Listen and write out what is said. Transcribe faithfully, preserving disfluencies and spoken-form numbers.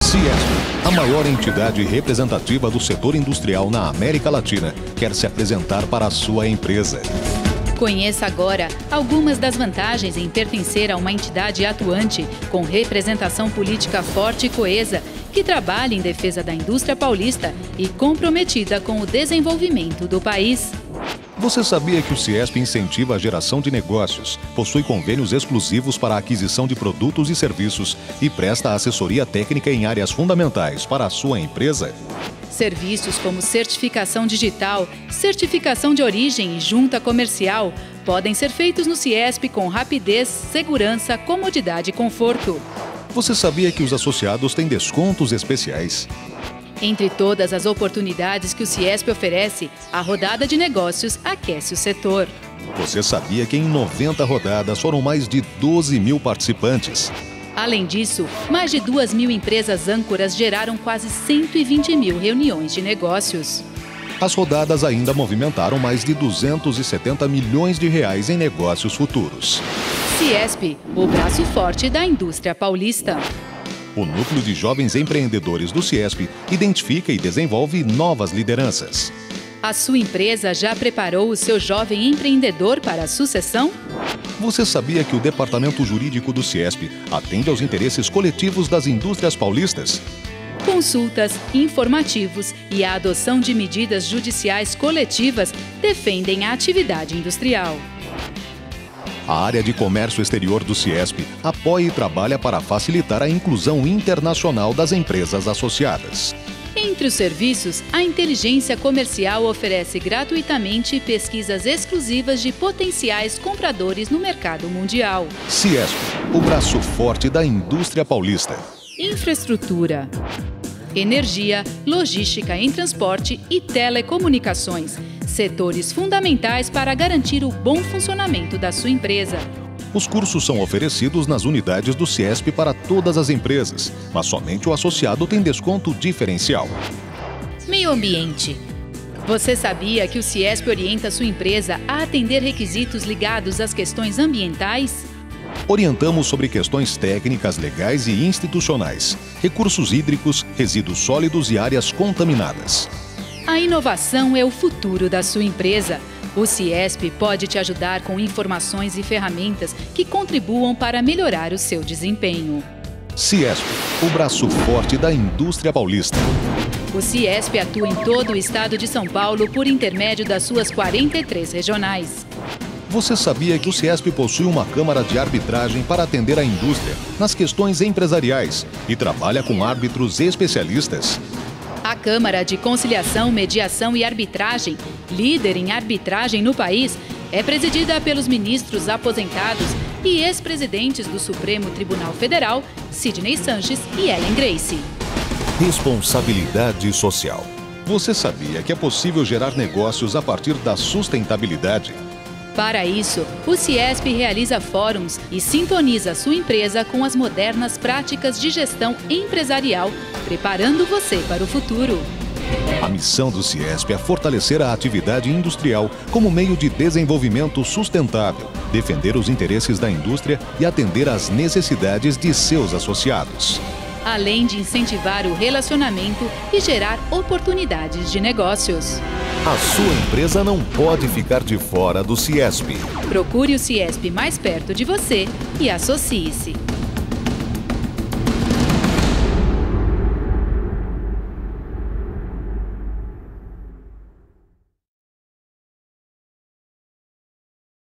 Ciesp, a maior entidade representativa do setor industrial na América Latina, quer se apresentar para a sua empresa. Conheça agora algumas das vantagens em pertencer a uma entidade atuante, com representação política forte e coesa, que trabalha em defesa da indústria paulista e comprometida com o desenvolvimento do país. Você sabia que o Ciesp incentiva a geração de negócios, possui convênios exclusivos para a aquisição de produtos e serviços e presta assessoria técnica em áreas fundamentais para a sua empresa? Serviços como certificação digital, certificação de origem e junta comercial podem ser feitos no Ciesp com rapidez, segurança, comodidade e conforto. Você sabia que os associados têm descontos especiais? Entre todas as oportunidades que o Ciesp oferece, a rodada de negócios aquece o setor. Você sabia que em noventa rodadas foram mais de doze mil participantes? Além disso, mais de duas mil empresas âncoras geraram quase cento e vinte mil reuniões de negócios. As rodadas ainda movimentaram mais de duzentos e setenta milhões de reais em negócios futuros. Ciesp, o braço forte da indústria paulista. O Núcleo de Jovens Empreendedores do Ciesp identifica e desenvolve novas lideranças. A sua empresa já preparou o seu jovem empreendedor para a sucessão? Você sabia que o Departamento Jurídico do Ciesp atende aos interesses coletivos das indústrias paulistas? Consultas, informativos e a adoção de medidas judiciais coletivas defendem a atividade industrial. A área de comércio exterior do Ciesp apoia e trabalha para facilitar a inclusão internacional das empresas associadas. Entre os serviços, a inteligência comercial oferece gratuitamente pesquisas exclusivas de potenciais compradores no mercado mundial. Ciesp, o braço forte da indústria paulista. Infraestrutura, energia, logística em transporte e telecomunicações. Setores fundamentais para garantir o bom funcionamento da sua empresa. Os cursos são oferecidos nas unidades do Ciesp para todas as empresas, mas somente o associado tem desconto diferencial. Meio ambiente. Você sabia que o Ciesp orienta sua empresa a atender requisitos ligados às questões ambientais? Orientamos sobre questões técnicas, legais e institucionais, recursos hídricos, resíduos sólidos e áreas contaminadas. A inovação é o futuro da sua empresa. O Ciesp pode te ajudar com informações e ferramentas que contribuam para melhorar o seu desempenho. Ciesp, o braço forte da indústria paulista. O Ciesp atua em todo o estado de São Paulo por intermédio das suas quarenta e três regionais. Você sabia que o Ciesp possui uma câmara de arbitragem para atender a indústria nas questões empresariais e trabalha com árbitros especialistas? A Câmara de Conciliação, Mediação e Arbitragem, líder em arbitragem no país, é presidida pelos ministros aposentados e ex-presidentes do Supremo Tribunal Federal, Sidney Sanches e Ellen Grace. Responsabilidade social. Você sabia que é possível gerar negócios a partir da sustentabilidade? Para isso, o Ciesp realiza fóruns e sintoniza sua empresa com as modernas práticas de gestão empresarial, preparando você para o futuro. A missão do Ciesp é fortalecer a atividade industrial como meio de desenvolvimento sustentável, defender os interesses da indústria e atender às necessidades de seus associados. Além de incentivar o relacionamento e gerar oportunidades de negócios. A sua empresa não pode ficar de fora do Ciesp. Procure o Ciesp mais perto de você e associe-se.